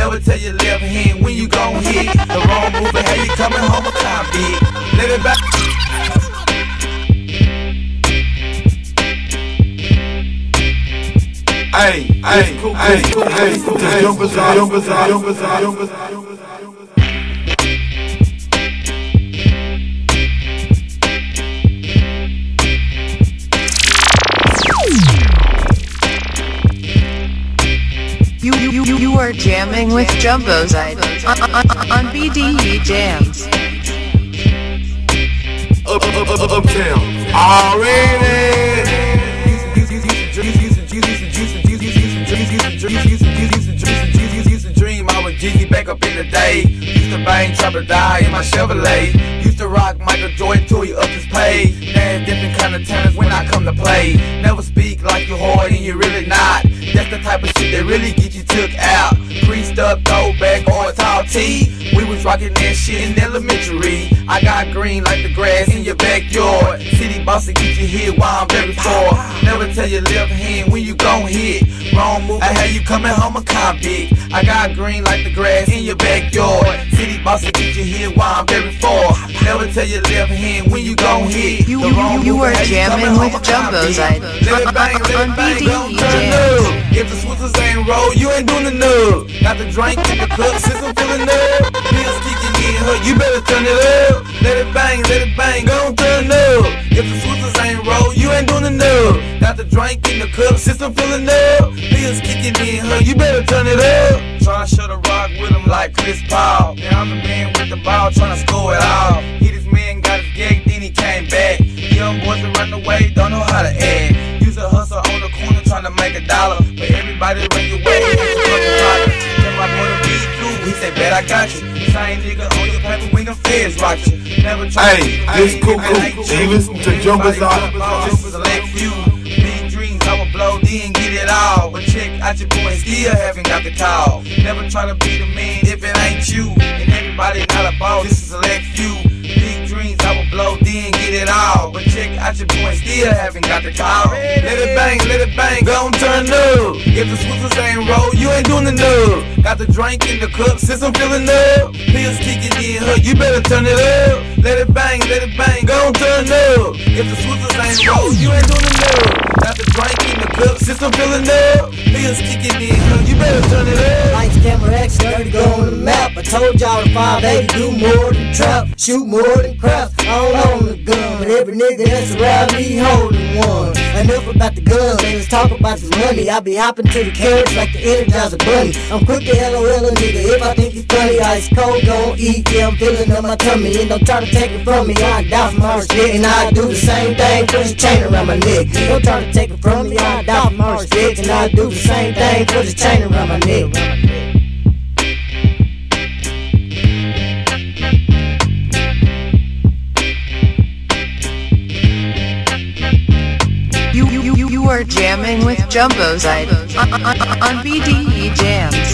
Never tell your left hand when you gon' hit. The wrong move and how you coming home a time big. Let it back. Hey, jumpers. You are jamming with Jumbozide on BDE Jams. Uptown. Already. Used to dream I was Jeezy back up in the day. Used to bang, trap or die in my Chevrolet. Used to rock Michael Jordan till he upped his pay. Now it's different kind of talents when I come to play. Never speak like you hard and you're really not. That's the type of shit that really get you took out. Creased up, throwback, or a tall tee. We was rocking that shit in elementary. I got green like the grass in your backyard. City boss to get you hit while I'm very poor. Never tell your left hand when you gon' hit. Wrong move, I had you coming home a convict. I got green like the grass in your backyard. City boss to get you hit while I'm very far. Never tell your left hand when you gon' hit. You are jamming with Jumbozide on BDE Jams. If the Switzers ain't roll, you ain't doing the nub. Got the drink in the club, system feeling up. Pills kicking in her, you better turn it up. Let it bang, gon' turn up. If the Switzers ain't roll, you ain't doing the nub. Got the drink in the cup, system filling up. Pills kicking in her, you better turn it up. Tryna shut the rock with him like Chris Paul. Now I'm the man with the ball, tryna score it all. Hit his man, got his gag, then he came back. Young boys that run away, don't know how to act. Use a hustle on the corner, tryna make $1. But everybody run your way, tell my boy to be through, he said, bet I got you. Same nigga on your paper when the feds rock you. Never try to be this cool. Listen to Jumbozide. Select few. Big dreams, I will blow, then get it all. But check out your boy, still haven't got the call. Never try to be the man if it ain't you. And everybody not a boss, this is select few. Big dreams, I will blow, then get it all. But check out your boy, still haven't got the call. Let it bang, gon' turn up. If the Switzers ain't roll, you ain't doing the nub. Got the drink in the cup, system filling up. Pills kicking in her, you better turn it up. Let it bang, gon' turn up. If the Switzers ain't roll, you ain't doing the nub. Got the drink in the cup, system filling up. Pills kicking in her, you better turn it up. Lights, camera, action, ready to go on the map. I told y'all the 580 do more than trap, shoot more than crap. I don't own a gun, but every nigga that's around me holding one. Enough about the guns, let's talk about this money. I be hopping to the carriage like the Energizer Bunny. I'm quick to LOL a nigga if I think you funny. Ice cold, gon' eat, yeah, I'm feeling up my tummy. And don't try to take it from me, I die from my respect. And I do the same thing, put the chain around my neck. Don't try to take it from me, I die from my respect. And I do the same thing, put the chain around my neck. You are jamming with Jumbozide on BDE Jams.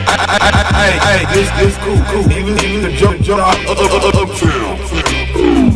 Hey, this cool. Even the jump uptown.